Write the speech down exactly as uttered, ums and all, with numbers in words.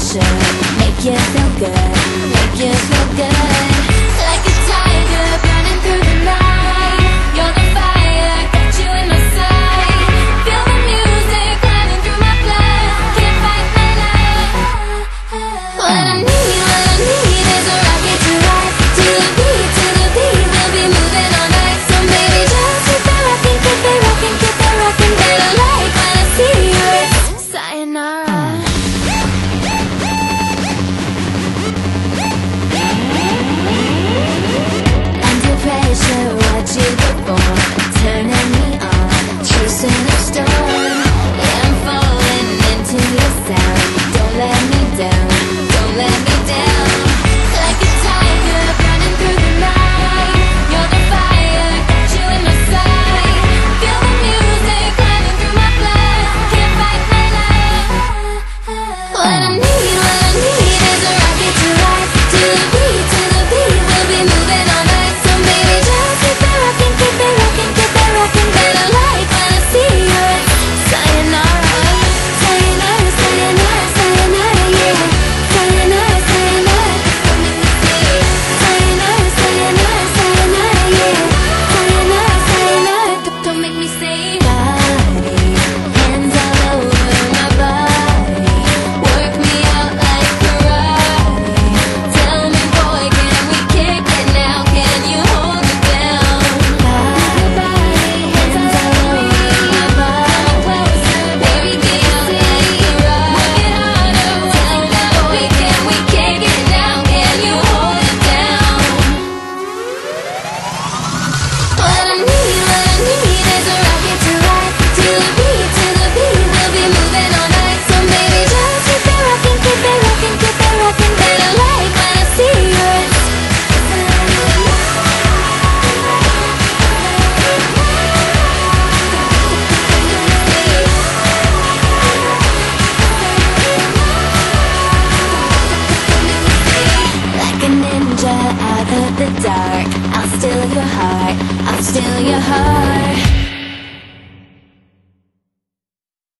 pressure, make you feel good, make you feel good. Like a tiger burning through the night, you're the fire, got you in my sight. Feel the music running through my blood, can't fight my love. What I need, what I need is a rocket to ride to the beat, to the beat. We'll be moving all night, so baby just keep it rocking, keep it rocking, keep it rocking. Better like when I see you, it's sayonara. Under pressure, what you perform, turning me on, chasing a storm. Yeah, I'm falling into your sound. Don't let me down, don't let me down. Like a tiger burning through the night, you're the fire, got you in my sight. Feel the music running through my blood, can't fight my love. What I need, what I need is a rocket to ride to the beat, to the beat. We'll be moving all night, so baby just keep it rocking, keep it rocking, keep it rocking. Better like when I see you, it's sayonara. Sayonara, sayonara, sayonara, yeah. Sayonara, sayonara, don't make me say. Sayonara, sayonara, sayonara, yeah. Sayonara, sayonara, don't- don't make me say. Body, hands all over my body, work me out like karate. Tell me boy, can we kick it now? Can you hold me down? Body, hands all over my body, baby, get out like karate. Tell me boy, can we kick it now? Can you hold it down? What I need, what I need is a rocket to ride to the beat, to the beat. We'll be moving all night, so baby just keep it rocking, keep it rocking, keep it rocking. Better like when I see you, it's like a ninja out of the dark. I'll steal your heart, I'll steal your heart.